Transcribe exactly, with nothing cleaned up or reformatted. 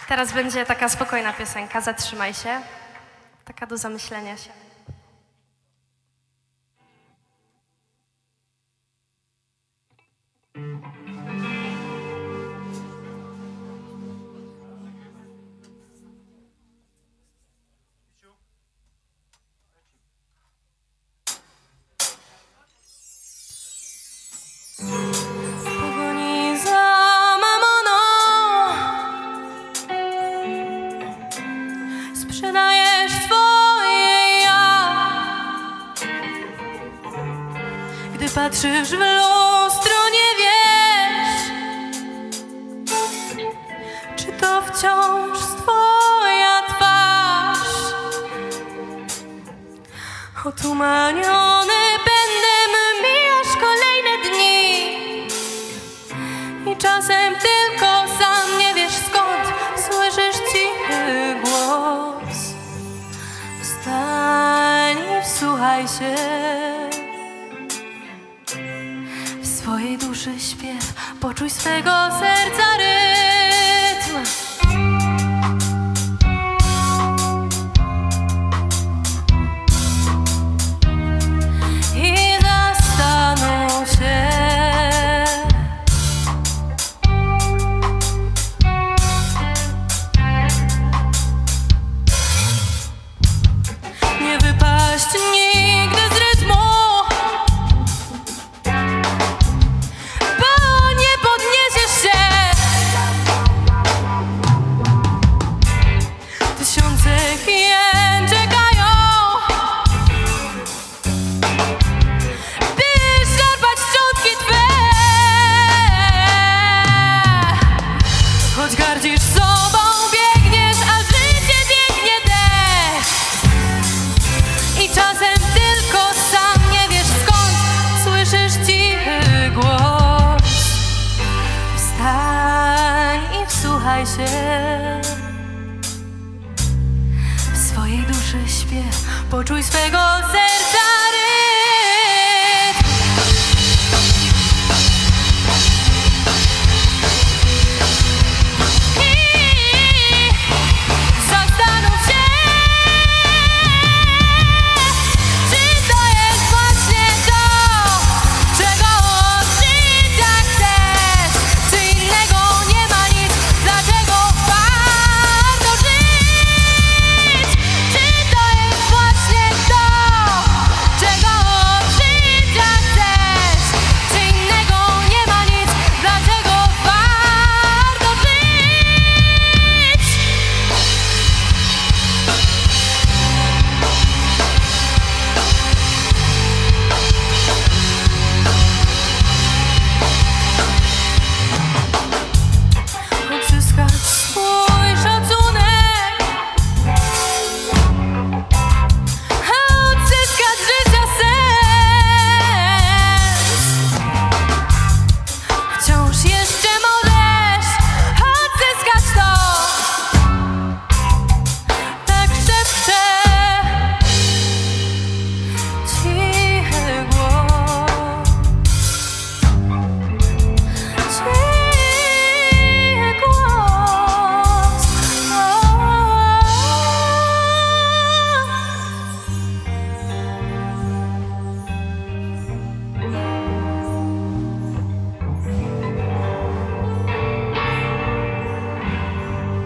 Teraz będzie taka spokojna piosenka, zatrzymaj się. Taka do zamyślenia się. Sprzedajesz swoje ja. Gdy patrzysz w lustro, nie wiesz, czy to wciąż twoja twarz. Otumaniony pędem mijasz kolejne dni i czasem tylko sam nie wiesz skąd słyszysz cichy głos. Wstań i wsłuchaj się w swojej duszy śpiew, poczuj swego serca rytm. I zastanów się, nie wypaść nigdy z rytmu, bo nie podniesiesz się. Tysiące hien czekają, by szarpać szczątki twe. Choć gardzisz sobą, biegniesz, a życie biegnie też. I czasem tylko sam nie wiesz skąd słyszysz cichy głos. Wstań i wsłuchaj się w swojej duszy śpiew, poczuj swego serca